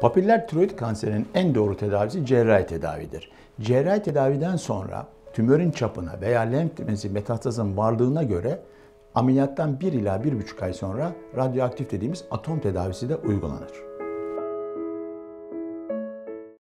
Papiller tiroid kanserinin en doğru tedavisi cerrahi tedavidir. Cerrahi tedaviden sonra tümörün çapına veya lenf bezi metastazın varlığına göre ameliyattan 1 ila 1,5 ay sonra radyoaktif dediğimiz atom tedavisi de uygulanır.